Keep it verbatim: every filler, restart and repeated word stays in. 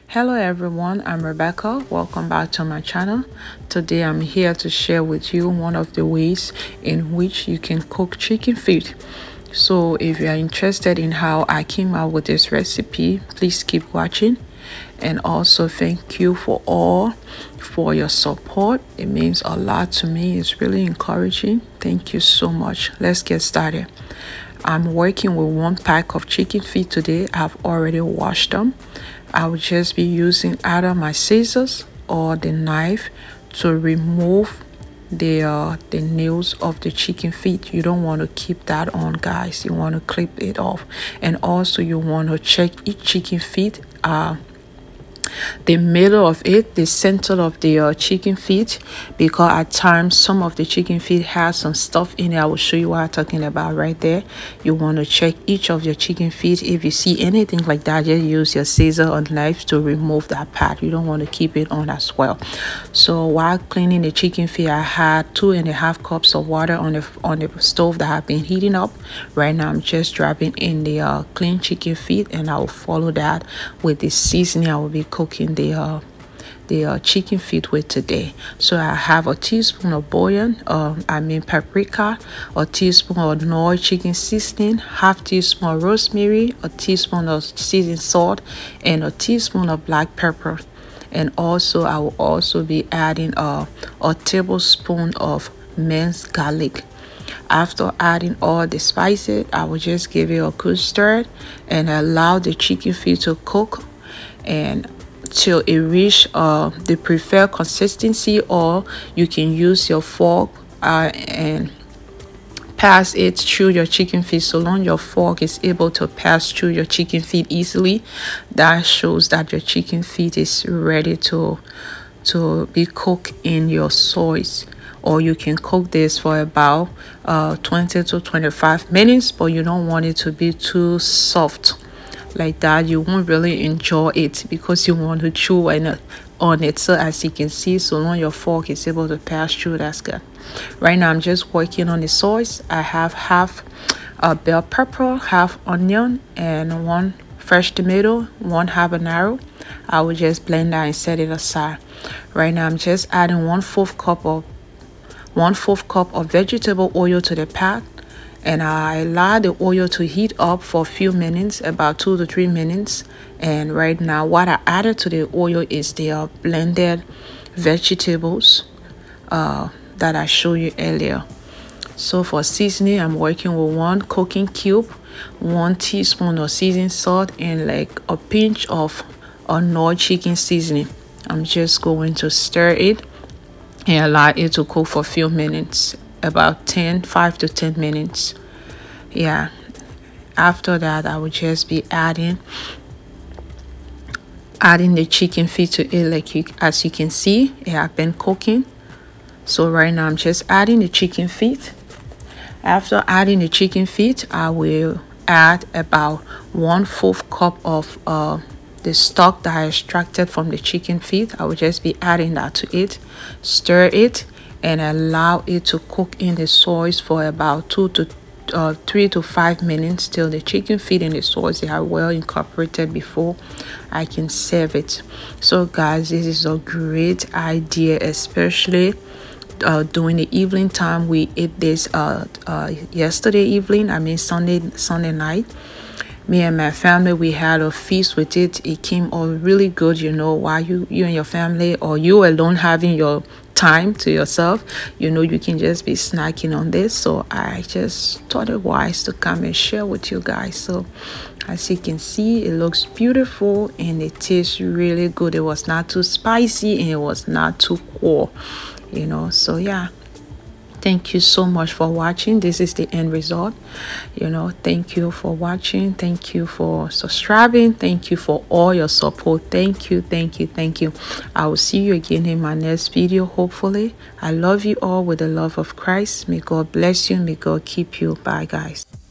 Hello everyone, I'm Rebecca. Welcome back to my channel. Today I'm here to share with you one of the ways in which you can cook chicken feet. So if you are interested in how I came out with this recipe, please keep watching. And also thank you for all for your support. It means a lot to me. It's really encouraging. Thank you so much. Let's get started. I'm working with one pack of chicken feet today. I've already washed them. I will just be using either my scissors or the knife to remove the uh, the nails of the chicken feet. You don't want to keep that on, guys. You want to clip it off. And also you want to check each chicken feet uh the middle of it, the center of the uh, chicken feet, because at times some of the chicken feet has some stuff in it. I will show you what I'm talking about right there. You want to check each of your chicken feet. If you see anything like that, just use your scissor or knife to remove that part. You don't want to keep it on as well. So while cleaning the chicken feet, I had two and a half cups of water on the on the stove that have been heating up. Right now I'm just dropping in the uh, clean chicken feet, and I will follow that with the seasoning I will be cooking the uh the uh, chicken feet with today. So I have a teaspoon of bouillon, um I mean paprika, a teaspoon of knorr chicken seasoning, half teaspoon of rosemary, a teaspoon of seasoned salt, and a teaspoon of black pepper. And also I will also be adding uh, a tablespoon of minced garlic. After adding all the spices, I will just give it a good stir and allow the chicken feet to cook and till it reach uh the preferred consistency, or you can use your fork uh, and pass it through your chicken feet. So long your fork is able to pass through your chicken feet easily, that shows that your chicken feet is ready to to be cooked in your sauce. Or you can cook this for about uh twenty to twenty-five minutes, but you don't want it to be too soft like that. You won't really enjoy it because you want to chew on it. So as you can see, so long your fork is able to pass through, that's good. Right now I'm just working on the sauce. I have half a uh, bell pepper, half onion, and one fresh tomato, one habanero. I will just blend that and set it aside. Right now I'm just adding one fourth cup of one fourth cup of vegetable oil to the pot, and I allow the oil to heat up for a few minutes, about two to three minutes. And right now what I added to the oil is the uh, blended vegetables uh, that I showed you earlier. So for seasoning, I'm working with one cooking cube, one teaspoon of seasoned salt, and like a pinch of a knorr chicken seasoning. I'm just going to stir it and allow it to cook for a few minutes, about ten, five to ten minutes. Yeah, after that I will just be adding adding the chicken feet to it. Like you as you can see, it have been cooking. So right now I'm just adding the chicken feet. After adding the chicken feet, I will add about one fourth cup of uh the stock that I extracted from the chicken feet. I will just be adding that to it, stir it, and allow it to cook in the sauce for about two to uh, three to five minutes till the chicken feet and the sauce they are well incorporated before I can serve it. So guys, this is a great idea, especially uh, during the evening time. We ate this uh, uh, yesterday evening, I mean Sunday Sunday night. Me and my family, we had a feast with it. It came out really good, you know, while you you and your family, or you alone having your time to yourself, you know, you can just be snacking on this. So I just thought it wise to come and share with you guys. So as you can see, it looks beautiful and it tastes really good. It was not too spicy and it was not too cool, you know. So yeah, thank you so much for watching. This is the end result, you know. Thank you for watching. Thank you for subscribing. Thank you for all your support. Thank you, thank you, thank you. I will see you again in my next video, hopefully. I love you all with the love of Christ. May God bless you. May God keep you. Bye guys.